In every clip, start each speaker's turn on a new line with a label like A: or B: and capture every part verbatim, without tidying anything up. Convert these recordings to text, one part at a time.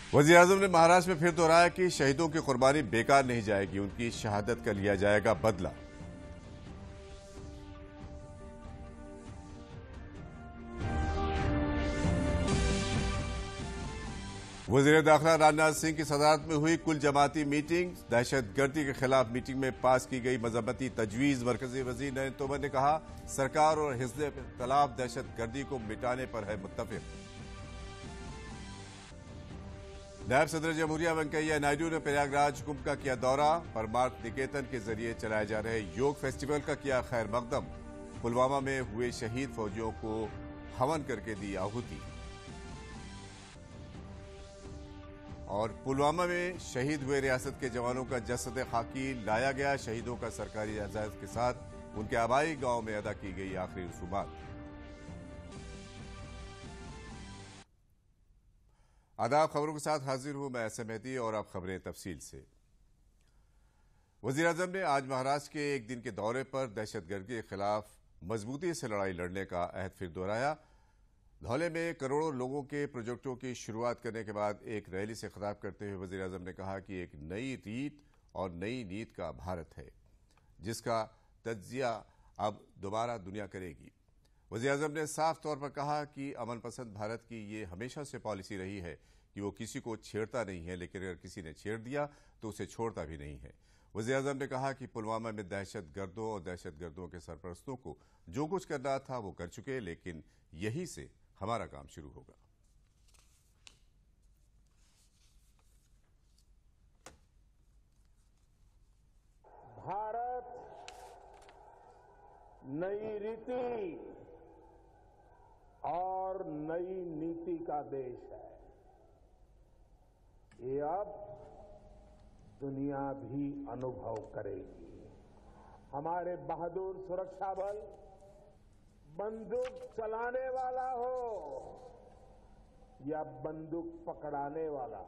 A: वज़ीर-ए-आज़म ने महाराष्ट्र में फिर दोहराया कि शहीदों की कुर्बानी बेकार नहीं जाएगी, उनकी शहादत का लिया जाएगा बदला। वज़ीर दाखिला राजनाथ सिंह की सदारत में हुई कुल जमाती मीटिंग। दहशतगर्दी के खिलाफ मीटिंग में पास की गई मजम्मती तजवीज़। मरकजी वज़ीर नरेंद्र तोमर ने कहा, सरकार और हिज़्ब इख्तिलाफ दहशतगर्दी को मिटाने पर है मुत्तफिक। नायब सदर जमहूरिया वेंकैया नायडू ने प्रयागराज कुंभ का किया दौरा। परमार्थ निकेतन के जरिए चलाए जा रहे योग फेस्टिवल का किया खैर मकदम। पुलवामा में हुए शहीद फौजियों को हवन करके दी आहुति। और पुलवामा में शहीद हुए रियासत के जवानों का जसद खाकी लाया गया। शहीदों का सरकारी एजाज के साथ उनके आबाई गांव में अदा की गई आखिरी रसूमात। आदाब, खबरों के साथ हाजिर हूं मैं एस एम मेहदी और अब खबरें तफसील से। वज़ीर-ए-आज़म ने आज महाराष्ट्र के एक दिन के दौरे पर दहशतगर्दी के खिलाफ मजबूती से लड़ाई लड़ने का अहद फिर दोहराया। धौले में करोड़ों लोगों के प्रोजेक्टों की शुरुआत करने के बाद एक रैली से खिताब करते हुए वज़ीर-ए-आज़म ने कहा कि एक नई रीत और नई नीत का भारत है, जिसका तज्जिया अब दोबारा दुनिया करेगी। वज़ीर-ए-आज़म ने साफ तौर पर कहा कि अमन पसंद भारत की ये हमेशा से पॉलिसी रही है कि वो किसी को छेड़ता नहीं है, लेकिन अगर किसी ने छेड़ दिया तो उसे छोड़ता भी नहीं है। वज़ीर-ए-आज़म ने कहा कि पुलवामा में दहशतगर्दों और दहशतगर्दों के सरपरस्तों को जो कुछ करना था वो कर चुके, लेकिन यही से हमारा काम शुरू होगा।
B: भारत नई रीति और नई नीति का देश है। ये अब दुनिया भी अनुभव करेगी। हमारे बहादुर सुरक्षा बल बंदूक चलाने वाला हो या बंदूक पकड़ाने वाला,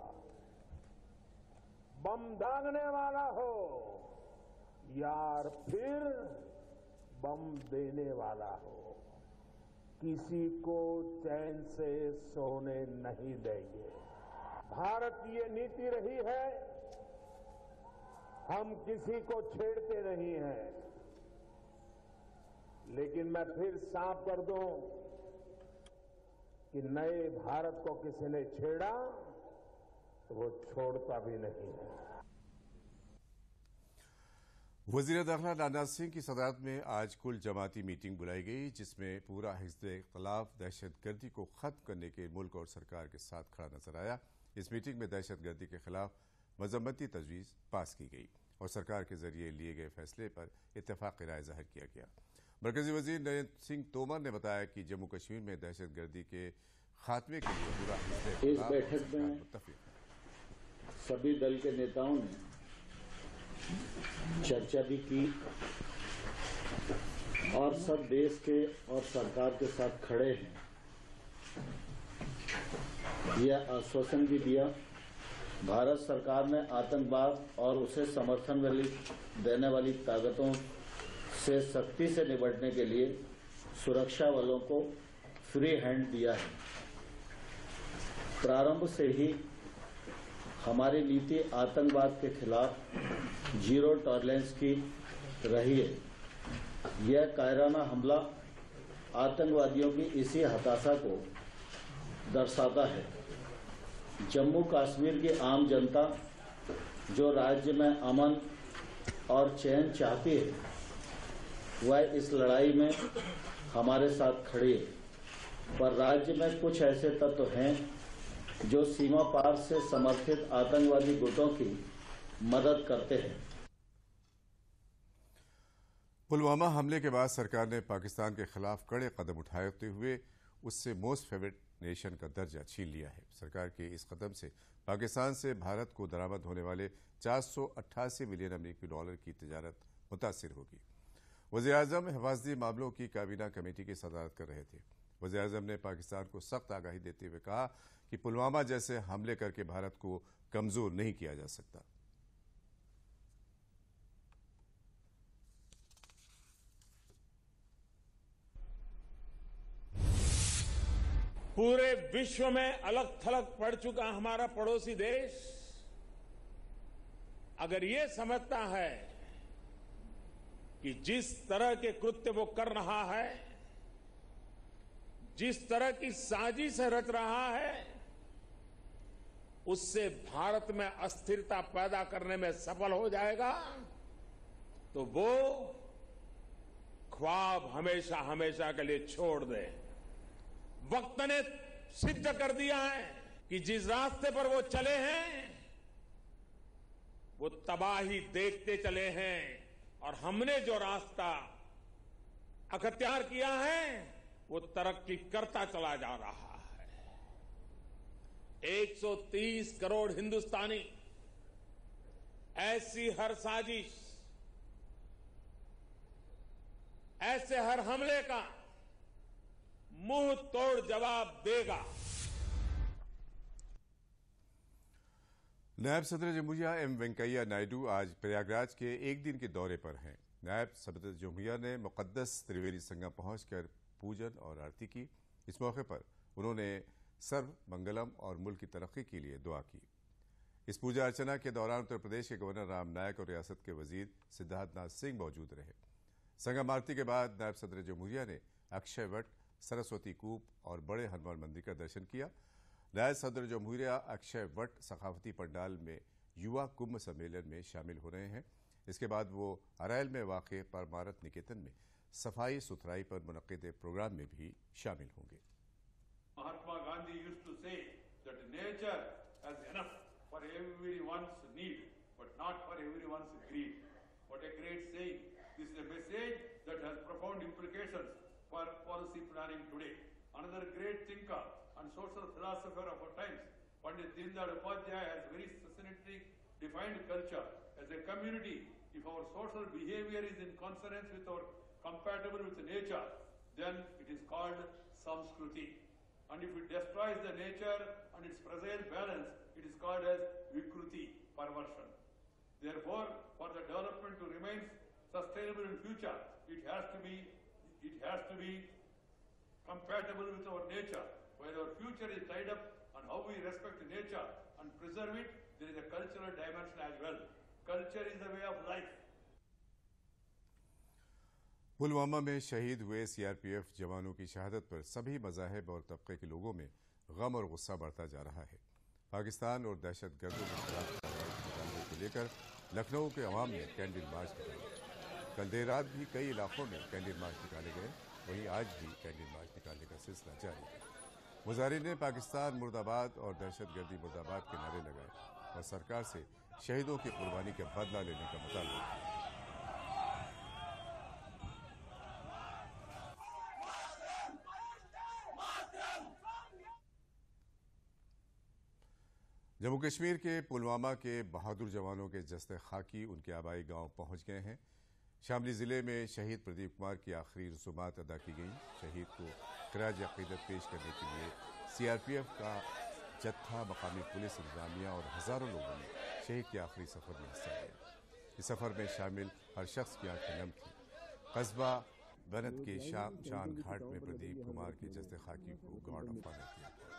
B: बम दागने वाला हो या फिर बम देने वाला हो, किसी को चैन से सोने नहीं देंगे। भारत की ये नीति रही है, हम किसी को छेड़ते नहीं हैं। लेकिन मैं फिर साफ कर दूं कि नए भारत को किसी ने छेड़ा तो वो छोड़ता भी नहीं है।
A: वज़ीर दाखिला राजनाथ सिंह की सदारत में आज कुल जमाती मीटिंग बुलाई गई, जिसमें पूरा हिज़्ब इख्तिलाफ दहशतगर्दी को खत्म करने के मुल्क और सरकार के साथ खड़ा नजर आया। इस मीटिंग में दहशतगर्दी के खिलाफ मजम्मती तजवीज़ पास की गई और सरकार के जरिए लिए गए फैसले पर इत्तेफाक राय जाहिर किया गया। मरकजी वजीर नरेंद्र सिंह तोमर ने बताया कि जम्मू कश्मीर में दहशतगर्दी के खात्मे के लिए पूरा
C: इस बैठक में सभी दल के नेताओं ने चर्चा भी की और सब देश के और सरकार के साथ खड़े हैं, यह आश्वासन भी दिया। भारत सरकार ने आतंकवाद और उसे समर्थन देने वाली ताकतों से सख्ती से निपटने के लिए सुरक्षा बलों को फ्री हैंड दिया है। प्रारंभ से ही हमारी नीति आतंकवाद के खिलाफ जीरो टॉलरेंस की रही है। यह कायराना हमला आतंकवादियों की इसी हताशा को दर्शाता है। जम्मू कश्मीर की आम जनता जो राज्य में अमन और चैन चाहती है, वह इस लड़ाई में हमारे साथ खड़ी है, पर राज्य में कुछ ऐसे तत्व हैं जो सीमा पार से समर्थित आतंकवादी गुटों की मदद करते हैं।
A: पुलवामा हमले के बाद सरकार ने पाकिस्तान के खिलाफ कड़े कदम उठाते हुए उससे मोस्ट फेवरेट नेशन का दर्जा छीन लिया है। सरकार के इस कदम से पाकिस्तान से भारत को दरामद होने वाले चार सौ अट्ठासी मिलियन अमरीकी डॉलर की तिजारत मुतासिर होगी। वज़ीर-ए-आज़म हिफाजती मामलों की काबीना कमेटी की सदारत कर रहे थे। वज़ीर-ए-आज़म ने पाकिस्तान को सख्त आगाही देते हुए कहा कि पुलवामा जैसे हमले करके भारत को कमजोर नहीं किया जा सकता।
B: पूरे विश्व में अलग थलग पड़ चुका हमारा पड़ोसी देश अगर ये समझता है कि जिस तरह के कृत्य वो कर रहा है, जिस तरह की साजिश रच रहा है, उससे भारत में अस्थिरता पैदा करने में सफल हो जाएगा, तो वो ख्वाब हमेशा हमेशा के लिए छोड़ दे। वक्त ने सिद्ध कर दिया है कि जिस रास्ते पर वो चले हैं वो तबाही देखते चले हैं, और हमने जो रास्ता अख्तियार किया है वो तरक्की करता चला जा रहा है। एक सौ तीस करोड़ हिंदुस्तानी ऐसी हर साजिश, ऐसे हर हमले का मुंह तोड़ जवाब देगा।
A: नायब सदर जमहूरिया एम वेंकैया नायडू आज प्रयागराज के एक दिन के दौरे पर हैं। नायब सदर जमहूरिया ने मुकद्दस त्रिवेणी संगम पहुंचकर पूजन और आरती की। इस मौके पर उन्होंने सर्व मंगलम और मुल्क की तरक्की के लिए दुआ की। इस पूजा अर्चना के दौरान उत्तर प्रदेश के गवर्नर राम नायक और रियासत के वजीर सिद्धार्थनाथ सिंह मौजूद रहे। संगम आरती के बाद नायब सदर जमहूरिया ने अक्षय वट, सरस्वती कूप और बड़े हनुमान मंदिर का दर्शन किया। नायब सदर जमहूरिया अक्षय वट सखाफती पंडाल में युवा कुंभ सम्मेलन में शामिल हो रहे हैं। इसके बाद वो अरैल में वाक़ परमारत निकेतन में सफाई सुथराई पर मुनक्किद प्रोग्राम में भी शामिल होंगे।
D: Mahatma Gandhi used to say that nature has enough for everyone's need but not for everyone's greed. What a great saying. This is a message that has profound implications for policy planning today. Another great thinker and social philosopher of our times, Pandit Deendayal Upadhyaya, has very succinctly defined culture as a community. If our social behavior is in consonance with our compatible with nature, then it is called samskruti. And if it destroys the nature and its fragile balance, it is called as vikruti, perversion. Therefore, for the development to remain sustainable in future, it has to be it has to be compatible with our nature. While our future is tied up on how we respect nature and preserve it, there is a cultural dimension as well. Culture is the way of life.
A: Pulwama में शहीद हुए CRPF जवानों की शहादत पर सभी मज़ाहिब और तबके के लोगों में गम और गुस्सा बढ़ता जा रहा है। पाकिस्तान और दहशतगर्दों के खिलाफ कार्रवाई निकालने को लेकर लखनऊ के अवाम ने कैंडल मार्च निकाला। कल देर रात भी कई इलाकों में कैंडल मार्च निकाले गए, वहीं आज भी कैंडल मार्च निकालने का सिलसिला जारी है। मुजाहिरीन ने पाकिस्तान मुर्दाबाद और दहशतगर्दी मुर्दाबाद के नारे लगाए और सरकार से शहीदों की कुर्बानी का बदला लेने का मुतालबा किया। जम्मू कश्मीर के पुलवामा के बहादुर जवानों के जस्ते खाकी उनके आबाई गांव पहुंच गए हैं। शामली जिले में शहीद प्रदीप कुमार की आखिरी रसूमात अदा की गई। शहीद को खराज अकीदत पेश करने के लिए सीआरपीएफ का जत्था, मकामी पुलिस इंतजामिया और हजारों लोगों ने शहीद के आखिरी सफर में हिस्सा लिया। इस सफर में शामिल हर शख्स की आंखें नम थी। कस्बा बनत के शाम शान घाट में प्रदीप कुमार के जस्ते खाकी को गार्ड ऑफ ऑनर किया गया।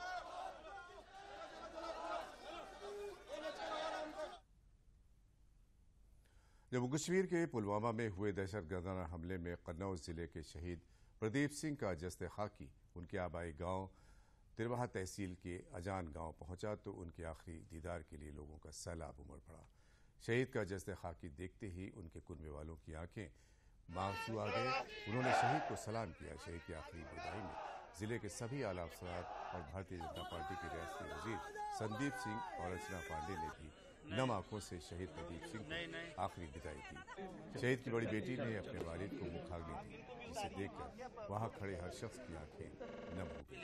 A: जम्मू कश्मीर के पुलवामा में हुए दहशतगर्दाना हमले में कन्नौज जिले के शहीद प्रदीप सिंह का जस्ते खाकी उनके आबाई गांव तिरवाहा तहसील के अजान गांव पहुंचा तो उनके आखिरी दीदार के लिए लोगों का सैलाब उमड़ पड़ा। शहीद का जस्ते खाकी देखते ही उनके कुनबे वालों की आंखें आंसू आ गए। उन्होंने शहीद को सलाम किया। शहीद की आखिरी विदाई में जिले के सभी आला अफसरान और भारतीय जनता पार्टी के रियासती वजीर संदीप सिंह और अर्चना पांडे ने भी नम आंखों से शहीद प्रदीप सिंह को आखिरी विदाई दी। शहीद की बड़ी बेटी ने अपने वालिद को मुखाग्नि दी, जिसे देखकर वहां खड़े हर शख्स की आंखें नम हो गई।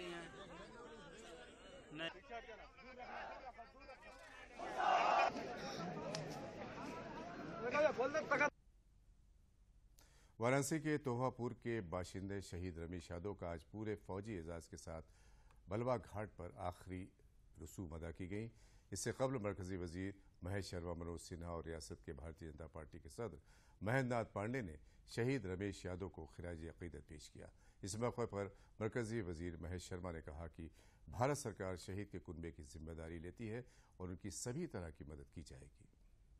A: वाराणसी के तोहापुर के बाशिंदे शहीद रमेश यादव का आज पूरे फौजी एजाज के साथ बलवा घाट पर आखिरी रसूम अदा की गई। इससे कबल मरकजी वजीर महेश शर्मा, मनोज सिन्हा और रियासत के भारतीय जनता पार्टी के सदर महेंद्र नाथ पांडे ने शहीद रमेश यादव को खिराज अकीदत पेश किया। इस मौके पर मरकजी वजीर महेश शर्मा ने कहा कि भारत सरकार शहीद के कुनबे की जिम्मेदारी लेती है और उनकी सभी तरह की मदद की जाएगी।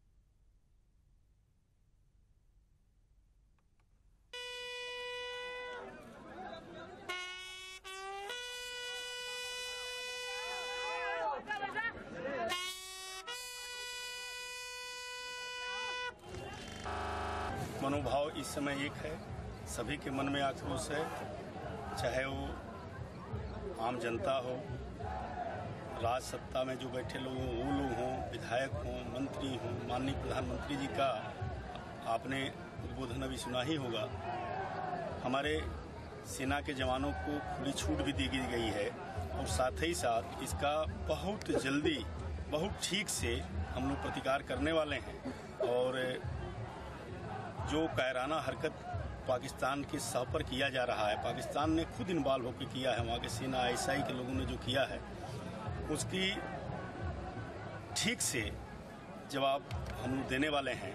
E: मनोभाव इस समय एक है, सभी के मन में आक्रोश है, चाहे वो आम जनता हो, राज सत्ता में जो बैठे लोग हों, वो लोग हों, विधायक हों, मंत्री हों। माननीय प्रधानमंत्री जी का आपने उद्बोधन अभी सुना ही होगा। हमारे सेना के जवानों को खुली छूट भी दी गई है और साथ ही साथ इसका बहुत जल्दी, बहुत ठीक से हम लोग प्रतिकार करने वाले हैं। और जो कायराना हरकत पाकिस्तान के सह पर किया जा रहा है, पाकिस्तान ने खुद इन्वॉल्व होकर किया है, वहाँ के सेना आई एस आई के लोगों ने जो किया है उसकी ठीक से जवाब हम लोग देने वाले हैं।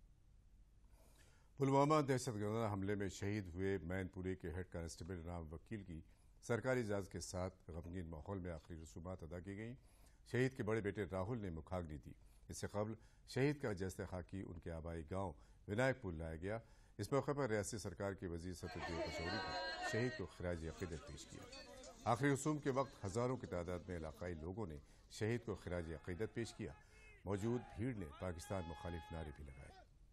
A: पुलवामा दहशतगर्द हमले में शहीद हुए मैनपुरी के हेड कांस्टेबल राम वकील की सरकारी इजाज़त के साथ गमगीन माहौल में आखिरी रसूमात अदा की गई। शहीद के बड़े बेटे राहुल ने मुखाग्नि दी। इससे कबल शहीद का जस्ते खाकी उनके आबाई गांव विनायकपुर लाया गया। इस मौके पर रियासती सरकार के वजीर सतुद्दीन पचौरी ने शहीद को खिराज अकीदत पेश किया। आखिरी रसूम के वक्त हजारों की तादाद में इलाकाई लोगों ने शहीद को खिराज अकीदत पेश किया। मौजूद भीड़ ने पाकिस्तान मुखालिफ नारे भी लगाए।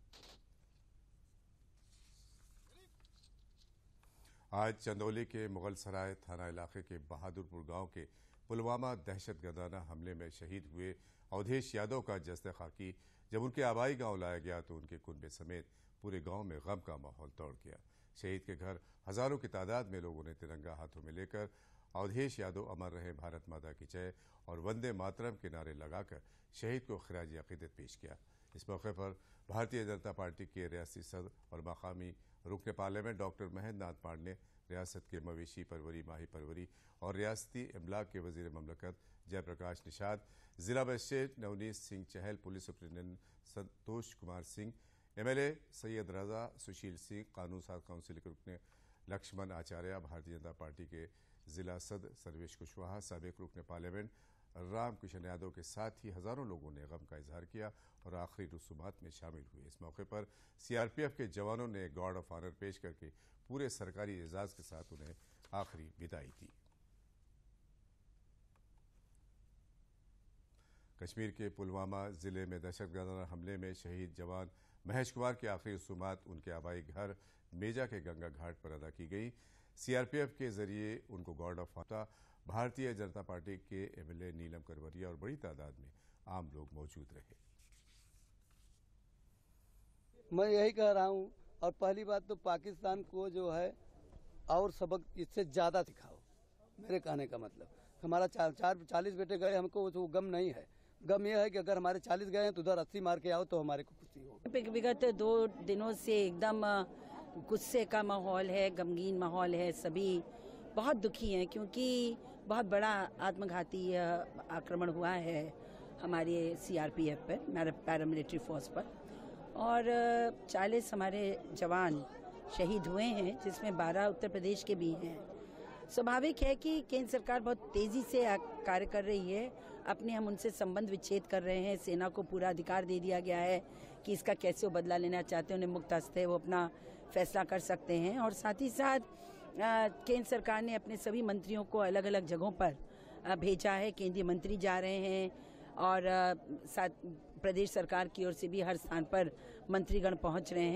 A: आज चंदौली के मुगल सराय थाना इलाके के बहादुरपुर गांव के पुलवामा दहशतगर्दाना हमले में शहीद हुए अवधेश यादव का जस्ते खाकी जब उनके आबाई गांव लाया गया तो उनके कुनबे समेत पूरे गांव में गम का माहौल दौड़ गया। शहीद के घर हजारों की तादाद में लोगों ने तिरंगा हाथों में लेकर अवधेश यादव अमर रहे भारत माता की जय और वंदे मातरम के नारे लगाकर शहीद को खिराज अकीदत पेश किया। इस मौके पर भारतीय जनता पार्टी के रियासती सदर और मकामी रुकन पार्लियामेंट डॉक्टर महेंद्र नाथ पांडे, रियासत के मवेशी परवरी, माही परवरी और रियासती इमलाक के वजीर ममलकत जयप्रकाश निषाद, जिला magistrate Navneet Singh Chahal, police superintendent Santosh Kumar Singh, MLA Syed Raza, Sushil Singh, कानून साज काउंसिल के रुकन लक्ष्मण आचार्य, भारतीय जनता पार्टी के जिला सदर सर्वेश कुशवाहा, साबिक रुकन पार्लियामेंट राम किशन यादव के साथ ही हजारों लोगों ने गम का इजहार किया और आखिरी रसूमात में शामिल हुए। इस मौके पर सीआरपीएफ के जवानों ने गार्ड ऑफ ऑनर पेश करके पूरे सरकारी एजाज के साथ उन्हें आखिरी विदाई दी। कश्मीर के पुलवामा जिले में दहशतगर्दाना हमले में शहीद जवान महेश कुमार की आखिरी रसूमात उनके आबाई घर मेजा के गंगा घाट पर अदा की गई। सीआरपीएफ के जरिए उनको guard of honour, Bharatiya Janata party के एमएलए नीलम करवरिया और बड़ी तादाद में आम लोग मौजूद रहे।
F: मैं यही कह रहा हूं, और पहली बात तो पाकिस्तान को जो है और सबक इससे ज्यादा सिखाओ। मेरे कहने का मतलब हमारा चार चार चालीस बेटे गए, हमको तो गम नहीं है। गम यह है कि अगर हमारे चालीस गए हैं तो उधर अस्सी मार के आओ तो हमारे को खुशी हो।
G: विगत दो दिनों से एकदम गुस्से का माहौल है, गमगीन माहौल है। सभी बहुत दुखी हैं क्योंकि बहुत बड़ा आत्मघाती आक्रमण हुआ है हमारे सीआरपीएफ पर, पैरामिलिट्री फोर्स पर, और चालीस हमारे जवान शहीद हुए हैं जिसमें बारह उत्तर प्रदेश के भी हैं। स्वाभाविक है कि केंद्र सरकार बहुत तेजी से कार्य कर रही है। अपने हम उनसे संबंध विच्छेद कर रहे हैं। सेना को पूरा अधिकार दे दिया गया है कि इसका कैसे वो बदला लेना चाहते हैं, उन्हें मुक्त हस्ते वो अपना फैसला कर सकते हैं। और साथ ही साथ केंद्र सरकार ने अपने सभी मंत्रियों को अलग अलग जगहों पर आ, भेजा है। केंद्रीय मंत्री जा रहे हैं और आ, साथ प्रदेश सरकार की ओर से भी हर स्थान पर मंत्रीगण पहुंच रहे हैं।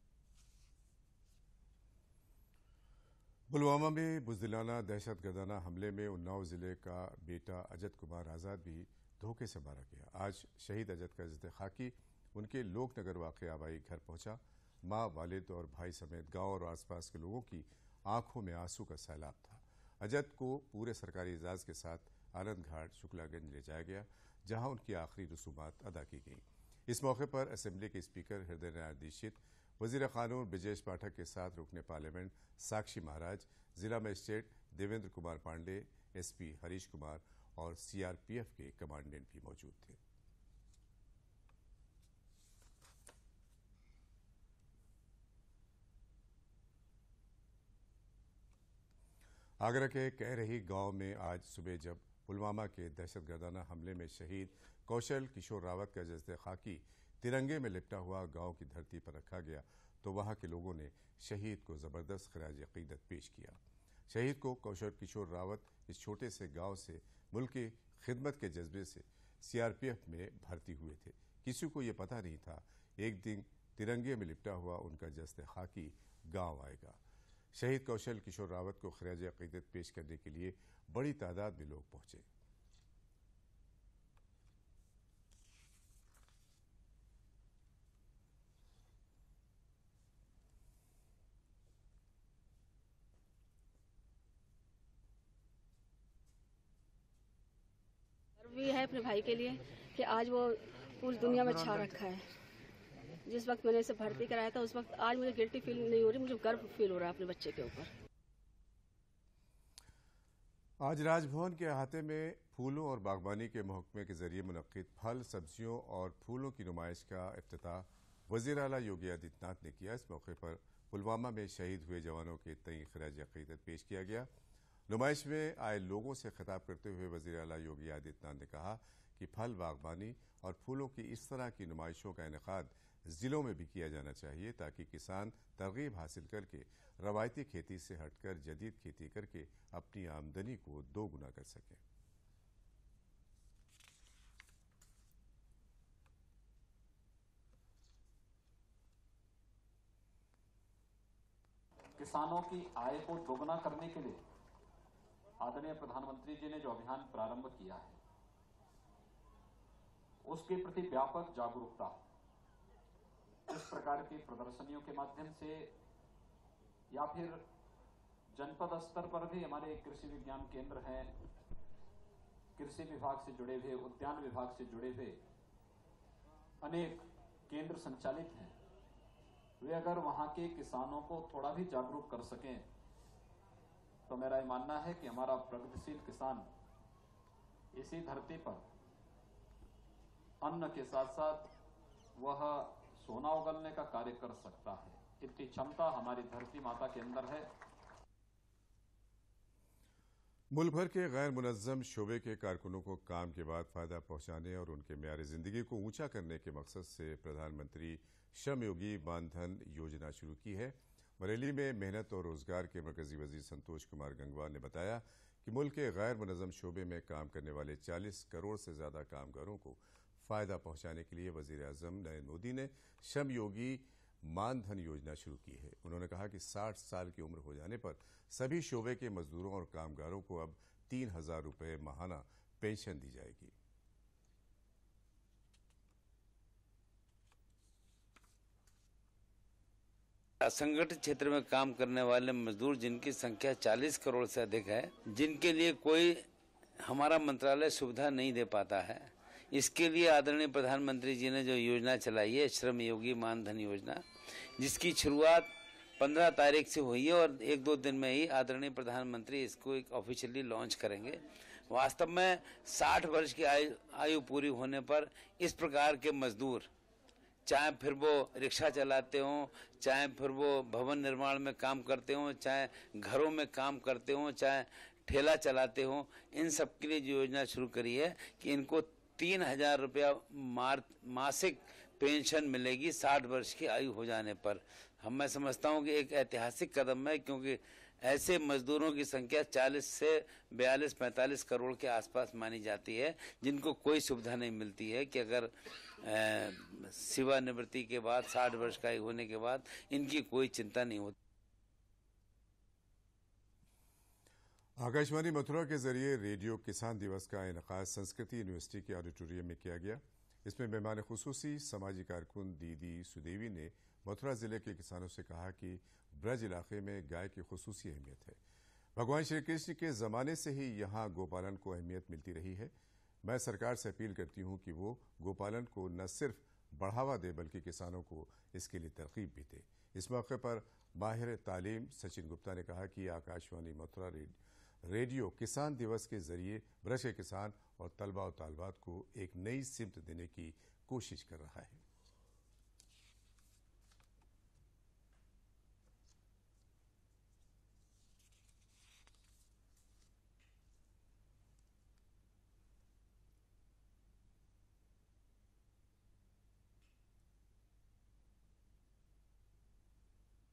A: पुलवामा में बुज़दिलाना दहशतगर्दाना हमले में उन्नाव जिले का बेटा अजत कुमार आज़ाद भी धोखे से मारा गया। आज शहीद अजत का जस्ते खाकी उनके लोकनगर वाक़ आबाई घर पहुंचा। माँ, वालिद और भाई समेत गांव और आसपास के लोगों की आंखों में आंसू का सैलाब था। अजत को पूरे सरकारी एजाज के साथ आनंद घाट शुक्लागंज ले जाया गया, जहां उनकी आखिरी रसूमात अदा की गई। इस मौके पर असेंबली के स्पीकर हृदय नारायण दीक्षित, वजीर कानून ब्रजेश पाठक के साथ रुकने पार्लियामेंट साक्षी महाराज, जिला मजिस्ट्रेट देवेंद्र कुमार पांडे, एसपी हरीश कुमार और सीआरपीएफ के कमांडेंट भी मौजूद थे। आगरा के कह रही गांव में आज सुबह जब पुलवामा के दहशतगर्दाना हमले में शहीद कौशल किशोर रावत का जस्ते खाकी तिरंगे में लिपटा हुआ गांव की धरती पर रखा गया तो वहां के लोगों ने शहीद को जबरदस्त खराज अकीदत पेश किया। शहीद को कौशल किशोर रावत इस छोटे से गांव से मुल्क की खिदमत के जज्बे से सीआरपीएफ में भर्ती हुए थे। किसी को ये पता नहीं था एक दिन तिरंगे में लिपटा हुआ उनका जस्ते खाकी गांव आएगा। शहीद कौशल किशोर रावत को खराज अकीदत पेश करने के लिए बड़ी तादाद में लोग पहुंचे।
H: गर्व भी है अपने भाई के लिए कि आज वो पूरी दुनिया में छा रखा है। जिस वक्त मैंने इसे भर्ती कराया था उस वक्त आज मुझे गिल्टी फील नहीं हो रही, मुझे गर्व फील हो रहा है अपने बच्चे के ऊपर।
A: आज राजभवन के अहाते में फूलों और बागबानी के महकमे के जरिए मुनक्किद फल, सब्जियों और फूलों की नुमाइश का इफ्तिताह वज़ीर आला योगी आदित्यनाथ ने किया। इस मौके पर पुलवामा में शहीद हुए जवानों के तई खराज अकीदत पेश किया गया। नुमाइश में आए लोगों से खिताब करते हुए वज़ीर आला योगी आदित्यनाथ ने कहा कि फल, बागबानी और फूलों की इस तरह की नुमाइशों का इनेकाद जिलों में भी किया जाना चाहिए ताकि किसान तरगीब हासिल करके रवायती खेती से हटकर जदीद खेती करके अपनी आमदनी को दोगुना कर सकें।
I: किसानों की आय को दोगुना करने के लिए आदरणीय प्रधानमंत्री जी ने जो अभियान प्रारंभ किया है उसके प्रति व्यापक जागरूकता इस प्रकार की प्रदर्शनियों के माध्यम से या फिर जनपद स्तर पर भी हमारे कृषि विज्ञान केंद्र हैं, कृषि विभाग से जुड़े हुए, उद्यान विभाग से जुड़े हुए अनेक केंद्र संचालित हैं। वे अगर वहां के किसानों को थोड़ा भी जागरूक कर सकें तो मेरा ये मानना है कि हमारा प्रगतिशील किसान इसी धरती पर अन्न के साथ साथ वह सोना उगलने का कार्य कर सकता है। इतनी क्षमता हमारी धरती माता के अंदर है।
A: मुल्क भर के गैर मुनज़्ज़म शोबे के कारकुनों को काम के बाद फायदा पहुंचाने और उनके म्यार जिंदगी को ऊंचा करने के मकसद से प्रधानमंत्री श्रम योगी मानधन योजना शुरू की है। बरेली में मेहनत और रोजगार के मरकजी वजीर संतोष कुमार गंगवार ने बताया कि मुल्क के गैर मुनज़्ज़म शोबे में काम करने वाले चालीस करोड़ से ज्यादा कामगारों को फायदा पहुंचाने के लिए वजीर आजम नरेंद्र मोदी ने श्रम योगी मानधन योजना शुरू की है। उन्होंने कहा कि साठ साल की उम्र हो जाने पर सभी शोबे के मजदूरों और कामगारों को अब तीन हजार रुपये माहाना पेंशन दी जाएगी।
J: असंगठित क्षेत्र में काम करने वाले मजदूर जिनकी संख्या चालीस करोड़ से अधिक है, जिनके लिए कोई हमारा मंत्रालय सुविधा नहीं दे पाता है, इसके लिए आदरणीय प्रधानमंत्री जी ने जो योजना चलाई है श्रम योगी मानधन योजना, जिसकी शुरुआत पंद्रह तारीख से हुई है और एक दो दिन में ही आदरणीय प्रधानमंत्री इसको एक ऑफिशियली लॉन्च करेंगे। वास्तव में साठ वर्ष की आयु आयु पूरी होने पर इस प्रकार के मजदूर, चाहे फिर वो रिक्शा चलाते हों, चाहे फिर वो भवन निर्माण में काम करते हों, चाहे घरों में काम करते हों, चाहे ठेला चलाते हों, इन सब के लिए जो योजना शुरू करी है कि इनको तीन हजार रुपया मासिक पेंशन मिलेगी साठ वर्ष की आयु हो जाने पर। हम मैं समझता हूँ कि एक ऐतिहासिक कदम है, क्योंकि ऐसे मजदूरों की संख्या चालीस से बयालीस पैंतालीस करोड़ के आसपास मानी जाती है, जिनको कोई सुविधा नहीं मिलती है कि अगर सेवानिवृत्ति के बाद साठ वर्ष का आयु होने के बाद इनकी कोई चिंता नहीं होती।
A: आकाशवाणी मथुरा के जरिए रेडियो किसान दिवस का इनेकाद संस्कृति यूनिवर्सिटी के ऑडिटोरियम में किया गया। इसमें मेहमान खुसूसी समाजी कारकुन दीदी सुदेवी ने मथुरा जिले के किसानों से कहा कि ब्रज इलाके में गाय की खुसूसी अहमियत है। भगवान श्री कृष्ण के जमाने से ही यहाँ गोपालन को अहमियत मिलती रही है। मैं सरकार से अपील करती हूँ कि वो गोपालन को न सिर्फ बढ़ावा दे बल्कि किसानों को इसके लिए तरकीब भी दे। इस मौके पर माहिर तालीम सचिन गुप्ता ने कहा कि आकाशवाणी मथुरा रेडियो किसान दिवस के जरिए ब्रज के किसान और तलबा और तालबात को एक नई सिमत देने की कोशिश कर रहा है।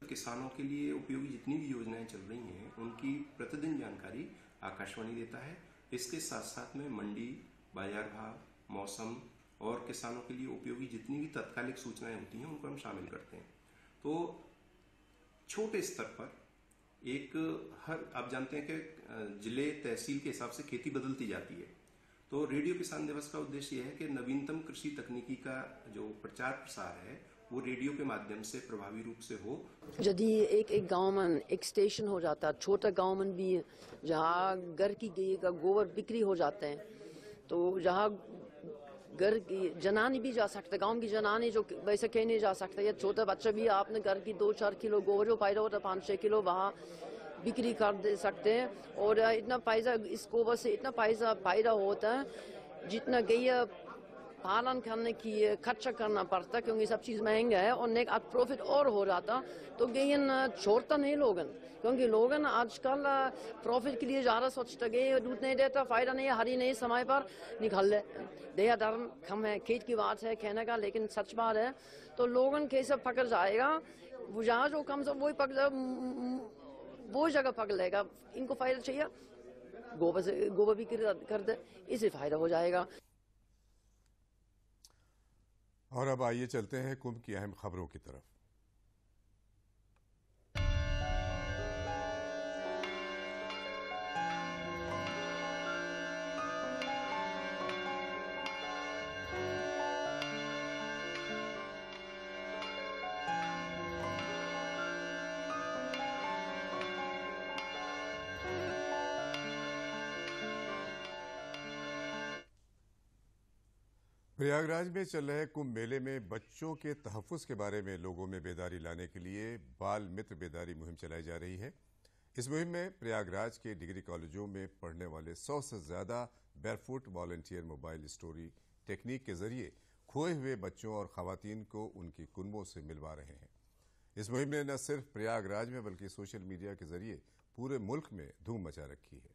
K: किसानों के लिए उपयोगी जितनी भी योजनाएं चल रही हैं उनकी प्रतिदिन जानकारी आकाशवाणी देता है। इसके साथ साथ में मंडी, बाजार भाव, मौसम और किसानों के लिए उपयोगी जितनी भी तत्कालिक सूचनाएं होती हैं उनको हम शामिल करते हैं। तो छोटे स्तर पर एक हर आप जानते हैं कि जिले तहसील के हिसाब से खेती बदलती जाती है, तो रेडियो किसान दिवस का उद्देश्य यह है कि नवीनतम कृषि तकनीकी का जो प्रचार प्रसार है वो रेडियो के माध्यम से प्रभावी रूप से हो।
L: यदि एक एक गांव में एक स्टेशन हो जाता, छोटा गांव में भी जहाँ घर की गई का गोबर बिक्री हो जाते हैं, तो जहाँ घर की जनानी भी जा सकते, गांव की जनानी जो वैसे कहीं नहीं जा सकता, या छोटा बच्चा भी आपने घर की दो चार किलो गोबर जो पैदा होता है पाँच छः किलो वहाँ बिक्री कर दे सकते हैं। और इतना पैसा इस गोबर से इतना पैसा पैदा होता है जितना गैया पालन करने की खर्चा करना पड़ता, क्योंकि सब चीज़ महंगा है, और नेक आज प्रॉफिट और हो जाता तो गैयन छोड़ता नहीं लोगन, क्योंकि लोगन आजकल प्रॉफिट के लिए ज़्यादा सोचता, गए दूध नहीं देता, फायदा नहीं है, हरी नहीं समय पर निकाल ले, दया धर्म कम है, खेत की बात है कहने का, लेकिन सच बात है। तो लोगन कैसे पकड़ जाएगा, वो जहाँ जो कम से वही पकड़ वो जगह पकड़ लेगा। इनको फायदा चाहिए, गोबर से गोबर भी कर दे, इससे फायदा हो जाएगा।
A: और अब आइए चलते हैं कुंभ की अहम खबरों की तरफ। प्रयागराज में चल रहे कुंभ मेले में बच्चों के तहफ़्फ़ुज़ के बारे में लोगों में बेदारी लाने के लिए बाल मित्र बेदारी मुहिम चलाई जा रही है। इस मुहिम में प्रयागराज के डिग्री कॉलेजों में पढ़ने वाले सौ से ज़्यादा barefoot volunteer mobile story technique के जरिए खोए हुए बच्चों और ख़वातीन को उनकी कुनबों से मिलवा रहे हैं। इस मुहिम ने न सिर्फ प्रयागराज में बल्कि सोशल मीडिया के जरिए पूरे मुल्क में धूम मचा रखी है।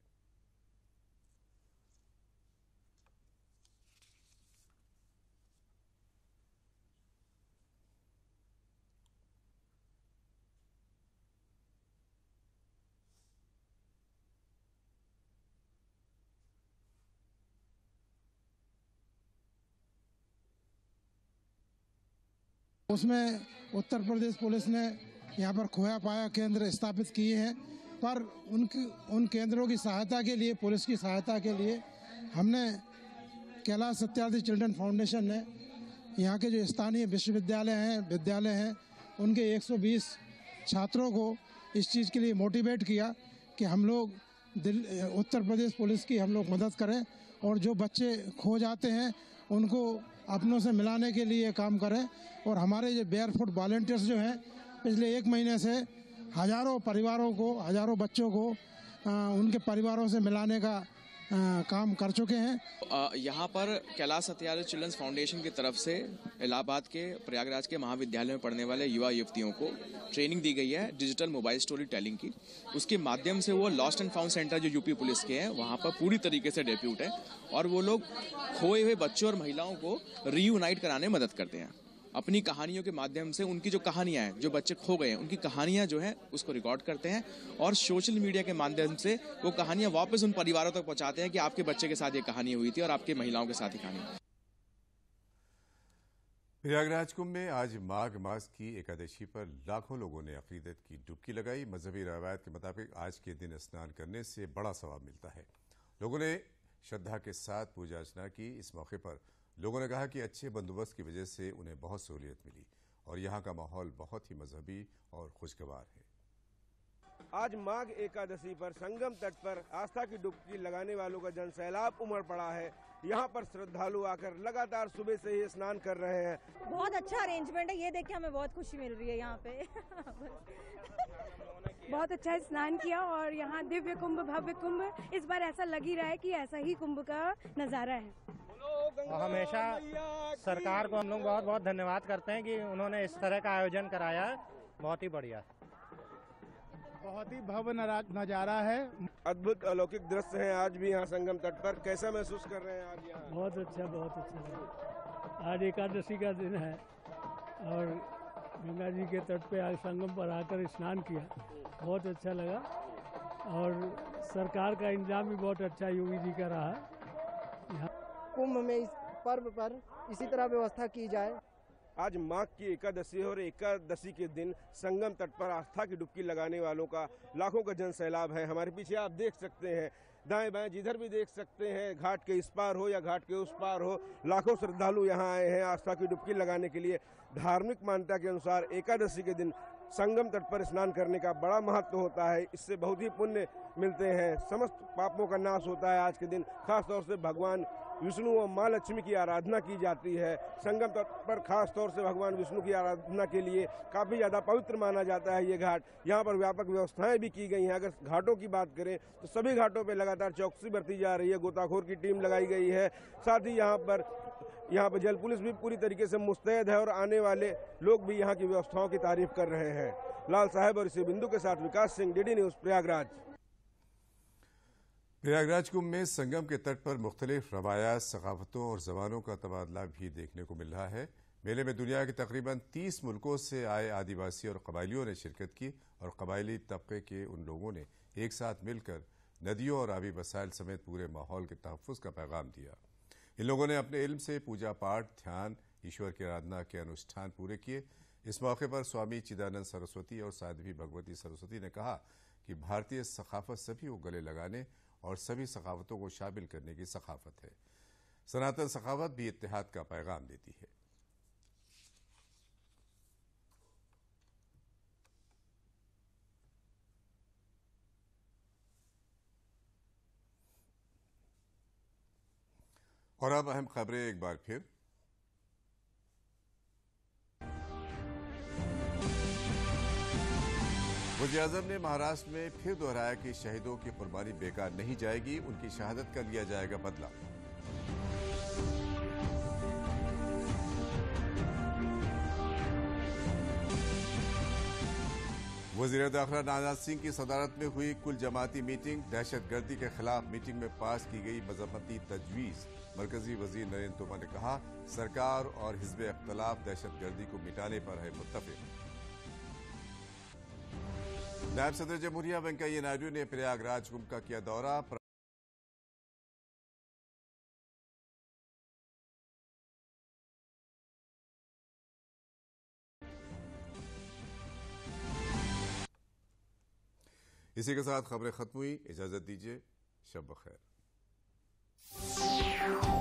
M: उसमें उत्तर प्रदेश पुलिस ने यहाँ पर खोया पाया केंद्र स्थापित किए हैं, पर उनकी उन केंद्रों की सहायता के लिए, पुलिस की सहायता के लिए हमने कैलाश सत्यार्थी चिल्ड्रन फाउंडेशन ने यहाँ के जो स्थानीय विश्वविद्यालय हैं, विद्यालय हैं, उनके एक सौ बीस छात्रों को इस चीज़ के लिए मोटिवेट किया कि हम लोग दिल्ली उत्तर प्रदेश पुलिस की हम लोग मदद करें और जो बच्चे खो जाते हैं उनको अपनों से मिलाने के लिए काम करें। और हमारे जो बेयरफुट वॉलंटियर्स जो हैं पिछले एक महीने से हज़ारों परिवारों को, हज़ारों बच्चों को आ, उनके परिवारों से मिलाने का आ, काम कर चुके हैं।
N: यहाँ पर कैलाश सत्यार्थी चिल्ड्रंस फाउंडेशन की तरफ से इलाहाबाद के प्रयागराज के महाविद्यालय में पढ़ने वाले युवा युवतियों को ट्रेनिंग दी गई है डिजिटल मोबाइल स्टोरी टेलिंग की। उसके माध्यम से वो लॉस्ट एंड फाउंड सेंटर जो यूपी पुलिस के हैं वहाँ पर पूरी तरीके से डेप्यूट है और वो लोग खोए हुए बच्चों और महिलाओं को रीयूनाइट कराने में मदद करते हैं। अपनी कहानियों के माध्यम से उनकी जो कहानियां हैं, जो बच्चे खो गए हैं उनकी कहानियां जो हैं उसको रिकॉर्ड करते हैं और सोशल मीडिया के माध्यम से वो कहानियां वापस उन परिवारों तक पहुंचाते हैं कि आपके बच्चे के साथ ये कहानी हुई थी और आपकी महिलाओं के साथ ही कहानी।
A: प्रयागराज कुंभ में आज माघ मास की एकादशी पर लाखों लोगों ने अकीदत की डुबकी लगाई। मजहबी रवायत के मुताबिक आज के दिन स्नान करने से बड़ा सवाब मिलता है। लोगों ने श्रद्धा के साथ पूजा अर्चना की। इस मौके पर लोगों ने कहा कि अच्छे बंदोबस्त की वजह से उन्हें बहुत सहूलियत मिली और यहाँ का माहौल बहुत ही मजहबी और खुशगवार है।
O: आज माघ एकादशी पर संगम तट पर आस्था की डुबकी लगाने वालों का जनसैलाब उमड़ पड़ा है। यहाँ पर श्रद्धालु आकर लगातार सुबह से ही स्नान कर रहे हैं।
P: बहुत अच्छा अरेंजमेंट है, ये देख के हमें बहुत खुशी मिल रही है। यहाँ पे बहुत अच्छा स्नान किया और यहाँ दिव्य कुंभ भव्य कुंभ इस बार ऐसा लग ही रहा है कि ऐसा ही कुंभ का नजारा है।
Q: हमेशा सरकार को हम लोग बहुत बहुत धन्यवाद करते हैं कि उन्होंने इस तरह का आयोजन कराया है। बहुत ही बढ़िया,
M: बहुत ही भव्य नजारा है।
O: अद्भुत अलौकिक दृश्य है आज भी यहाँ संगम तट पर। कैसा महसूस कर रहे हैं आज यहाँ?
R: बहुत अच्छा, बहुत अच्छा। आज एकादशी का दिन है और गंगा जी के तट पे आज संगम पर आकर स्नान किया, बहुत अच्छा लगा। और सरकार का इंतजाम भी बहुत अच्छा योगी जी का रहा।
S: कुंभ में इस पर्व पर इसी तरह व्यवस्था की जाए।
O: आज माघ की एकादशी और एकादशी के दिन संगम तट पर आस्था की डुबकी लगाने वालों का लाखों का जन सैलाब है। हमारे पीछे आप देख सकते हैं, दाएं बाएं जिधर भी देख सकते हैं, घाट के इस पार हो या घाट के उस पार हो, लाखों श्रद्धालु यहाँ आए हैं आस्था की डुबकी लगाने के लिए। धार्मिक मान्यता के अनुसार एकादशी के दिन संगम तट पर स्नान करने का बड़ा महत्व होता है। इससे बहुत ही पुण्य मिलते हैं, समस्त पापों का नाश होता है। आज के दिन खासतौर से भगवान विष्णु और माँ लक्ष्मी की आराधना की जाती है। संगम तट पर खास तौर से भगवान विष्णु की आराधना के लिए काफ़ी ज़्यादा पवित्र माना जाता है ये घाट। यहाँ पर व्यापक व्यवस्थाएं भी की गई हैं। अगर घाटों की बात करें तो सभी घाटों पर लगातार चौकसी बरती जा रही है, गोताखोर की टीम लगाई गई है। साथ ही यहाँ पर यहाँ पर जल पुलिस भी पूरी तरीके से मुस्तैद है और आने वाले लोग भी यहाँ की व्यवस्थाओं की तारीफ कर रहे हैं। लाल साहब और इसी बिंदु के साथ विकास सिंह, डीडी न्यूज़, प्रयागराज।
A: प्रयागराज कुंभ में संगम के तट पर मुख्तलिफ रवायात, सकाफतों और जबानों का तबादला भी देखने को मिल रहा है। मेले में दुनिया के तकरीबन तीस मुल्कों से आए आदिवासी और कबायलियों ने शिरकत की और कबायली तबके के उन लोगों ने एक साथ मिलकर नदियों और आबी वसाइल समेत पूरे माहौल के तहफ़्फ़ुज़ का पैगाम दिया। इन लोगों ने अपने इल्म से पूजा पाठ, ध्यान, ईश्वर की आराधना के अनुष्ठान पूरे किए। इस मौके पर स्वामी चिदानंद सरस्वती और साध्वी भगवती सरस्वती ने कहा कि भारतीय सकाफत सभी को गले लगाने और सभी सकाफतों को शामिल करने की सकाफत है। सनातन सकाफत भी इत्तेहाद का पैगाम देती है। और अब अहम खबरें एक बार फिर। वज़ीर-ए-आज़म ने महाराष्ट्र में फिर दोहराया कि शहीदों की कुर्बानी बेकार नहीं जाएगी, उनकी शहादत का लिया जाएगा बदला। वज़ीर दाखिला राजनाथ सिंह की सदारत में हुई कुल जमाती मीटिंग, दहशतगर्दी के खिलाफ मीटिंग में पास की गई मजम्मती तजवीज़। मरकजी वजीर नरेंद्र तोमर ने कहा, सरकार और हिज़्ब इख्तिलाफ दहशतगर्दी को मिटाने पर है मुत्तफिक। नायब सदर जमहूरिया वेंकैया नायडू ने प्रयागराज कुंभ का किया दौरा। इसी के साथ खबरें खत्म हुई। इजाजत दीजिए, शब बखैर।